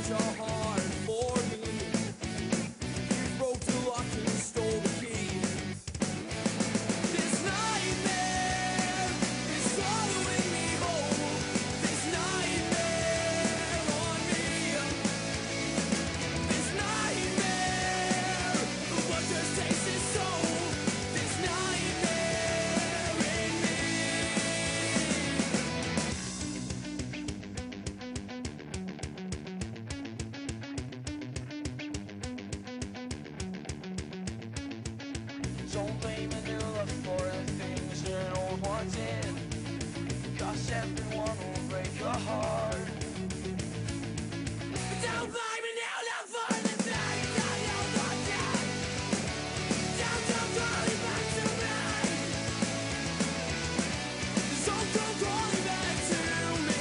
Don't blame a new love for the things an old one did, 'cause everyone will break your heart. Don't blame a new love for the things an old one did. Don't call it back to me. Don't call it back to me.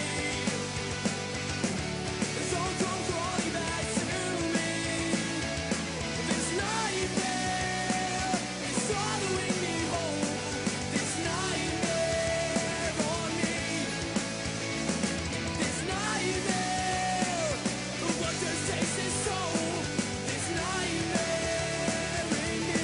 Don't call it back to me. This nightmare is swallowing me whole. This nightmare on me. This nightmare, what does taste his soul? This nightmare in me.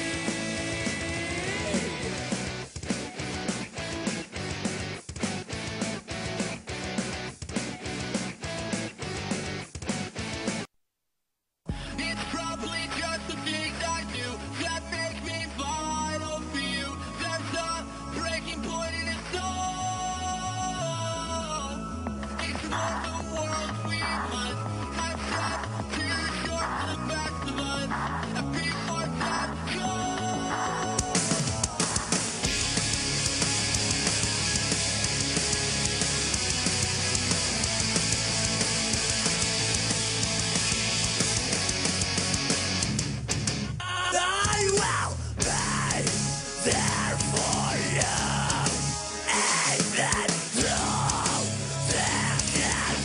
It's probably just the things I do that make me vital for you. There's a breaking point in its soul. Explore the world we must. Time stops too short for the best of us. And before that goes. I will be there for you, even though there can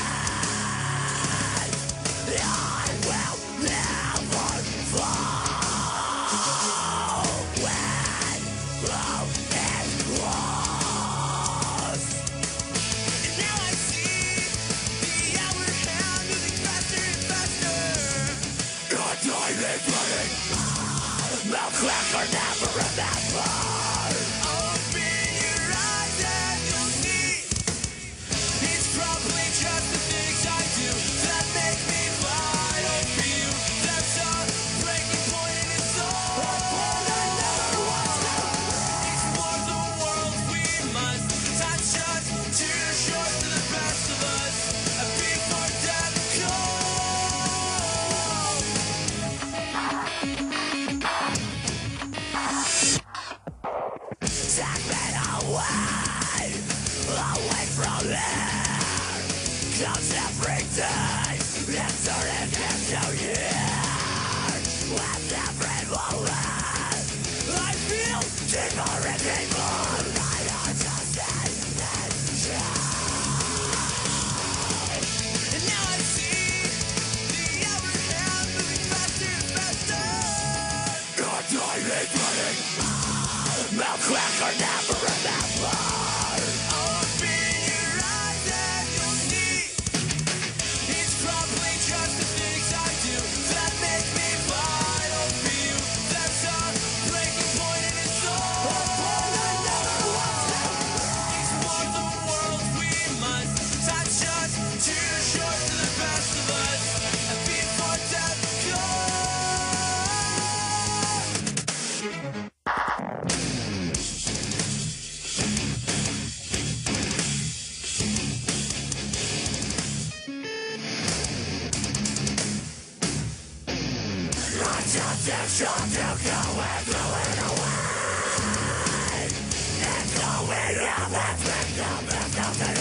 die. I will never fall when love is lost. And now I see the hour hand moving faster and faster. Your time is running. Mouth cracker never remember. Open your eyes and you'll see. It's probably just the things I do that make me vital for you. There's a breaking point in its soul. Explore the world we must. Time's just too short for the best of us. And before death comes. Take me away, away from here. 'Cause every day it's turning into years. With every moment I feel deeper and deeper. I understand this child. And now I see the hour hand moving faster and faster. Your time is running. Mouth cracker never remember. Open your eyes and you'll see. It's probably just the things I do that make me vital for you. There's a breaking point in its soul. Explore the world we must. Time's just too short for the best of us. And before death comes. Temptation to go and throw it away. It's going out, that's nothing.